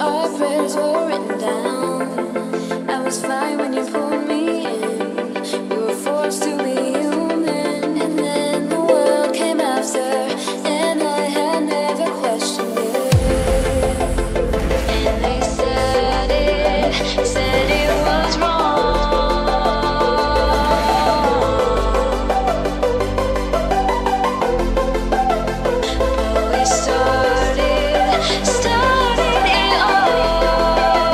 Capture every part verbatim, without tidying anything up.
our prayers were written down. I was fine when you pulled me in. We were forced to be human, and then the world came after, and I had never questioned it. And they said it, said it was wrong. But we started, started it all.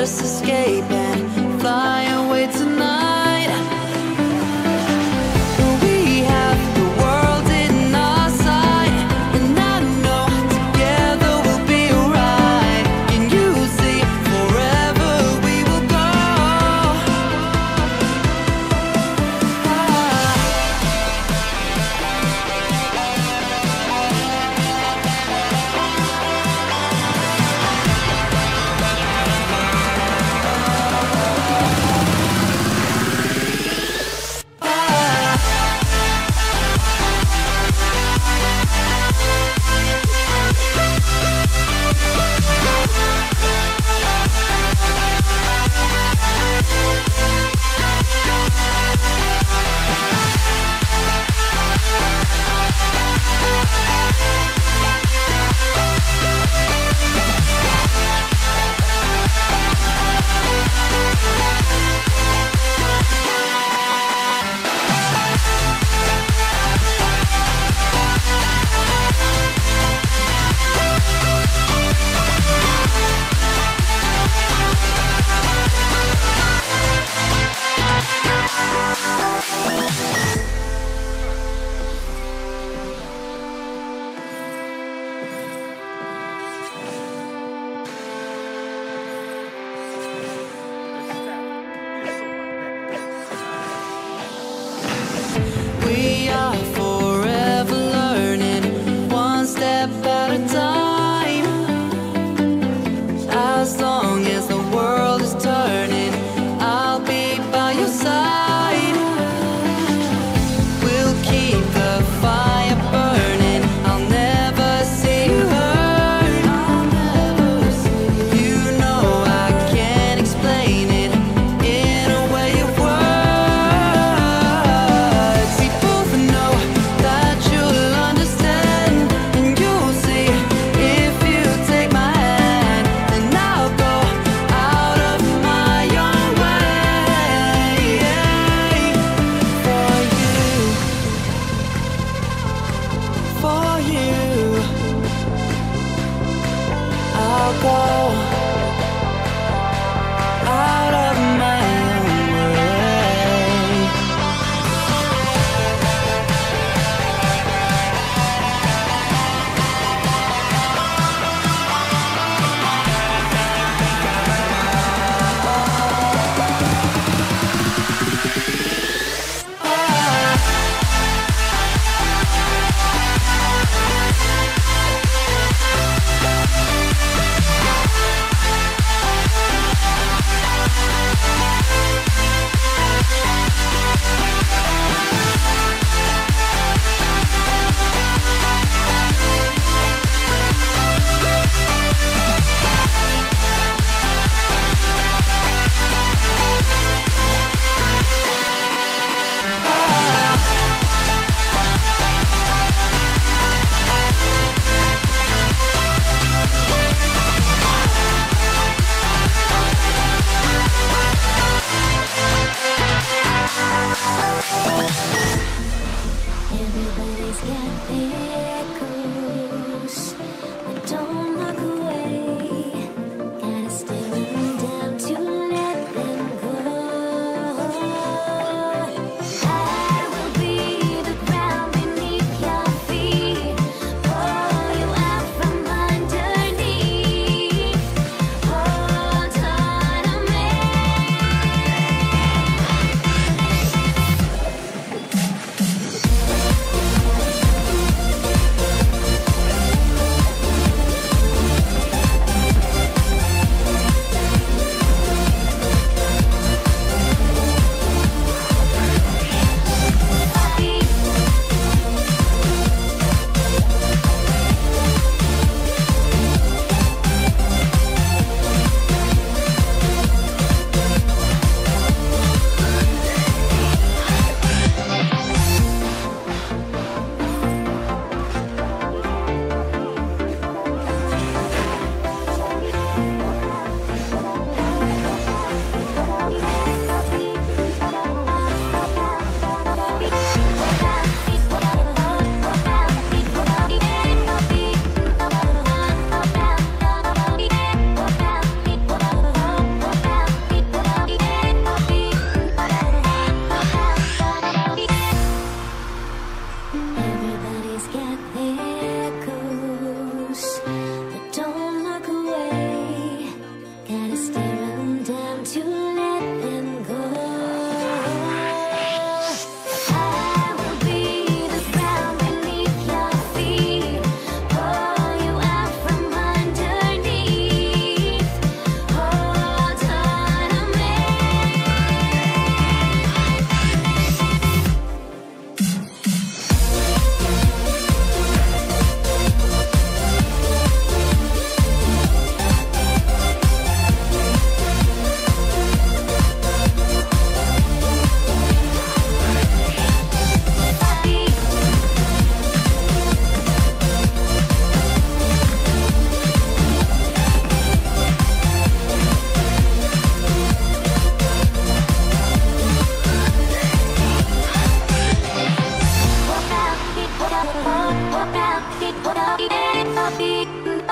just escape and fly away tonight. We have the world in our sight, and I know together we'll be alright. Can you see forever we will go? We are forever learning, one step at a time. As long as the world is turning, I'll be by your side. We'll keep the fire burning, I'll never see you hurt. You know I can't explain it in a way of words. We both know that you'll understand, and you'll see if you take my hand. Then I'll go out of my own way for you, for you. I'll go out of my own way.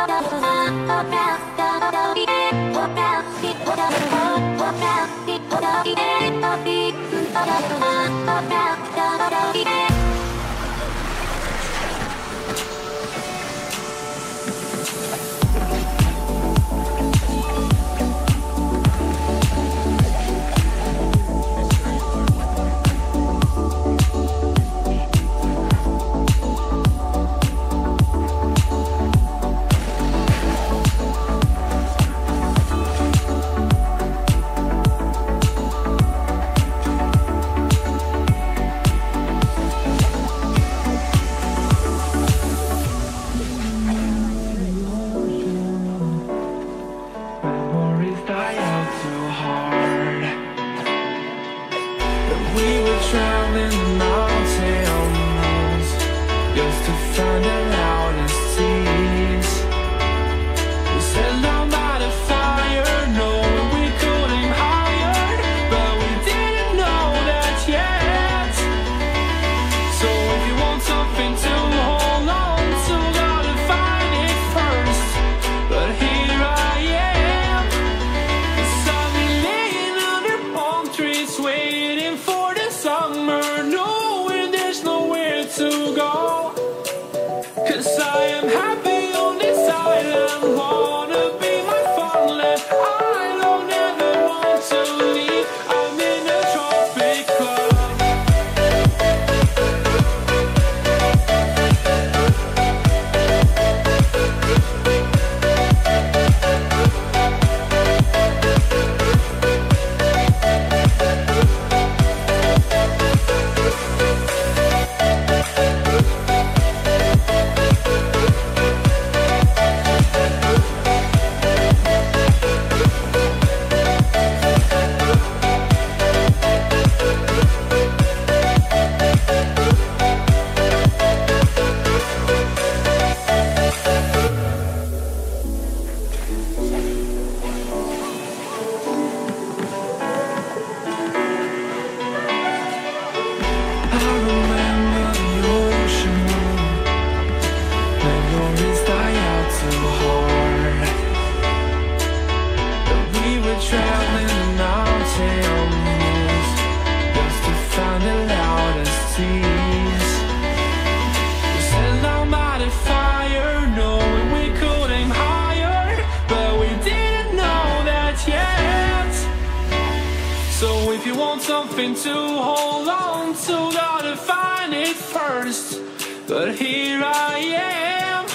Something to hold on to, gotta find it first. But here I am,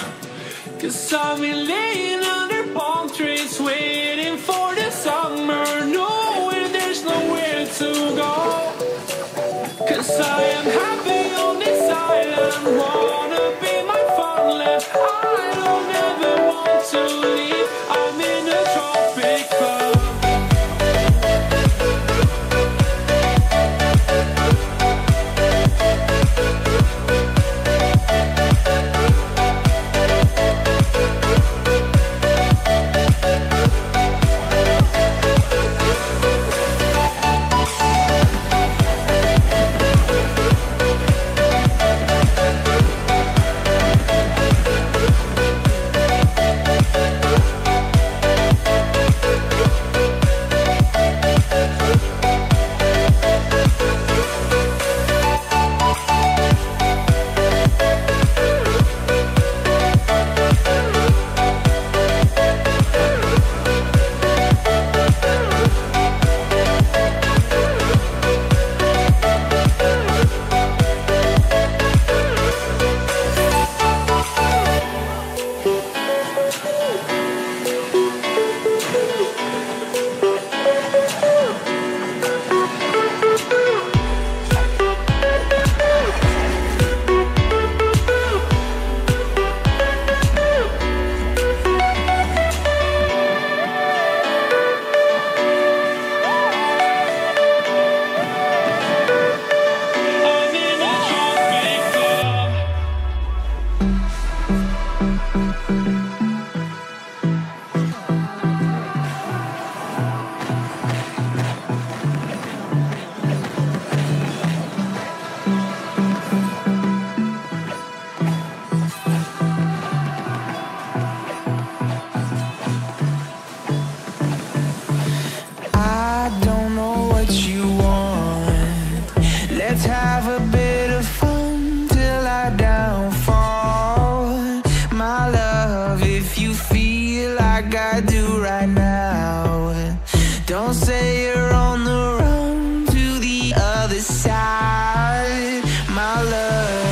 cause I've been laying under palm trees, waiting for the summer, knowing there's nowhere to go. Cause I am happy on this island, wanna be my farmland. I don't ever want to leave, I'm in a tropic club. my love, if you feel like I do right now, don't say you're on the run to the other side, my love.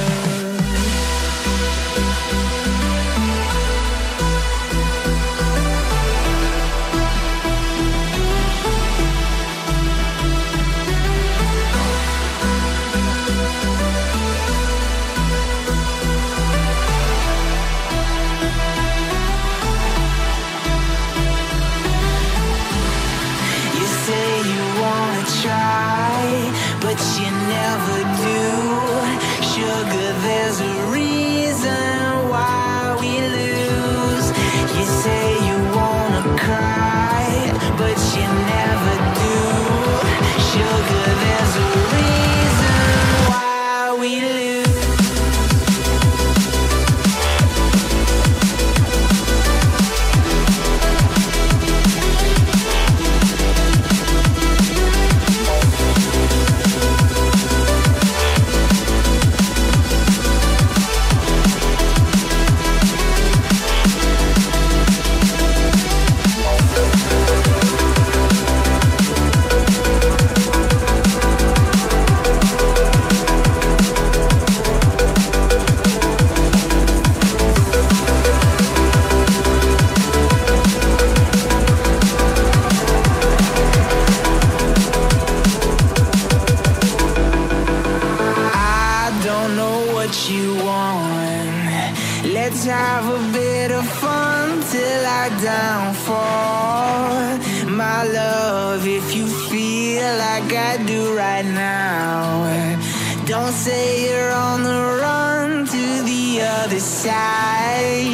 Try, but you never do. Sugar, there's a reason why we lose. You say you wanna cry, but you never do. Sugar, there's a reason why we lose. You want. Let's have a bit of fun till I downfall, my love, if you feel like I do right now, don't say you're on the run to the other side.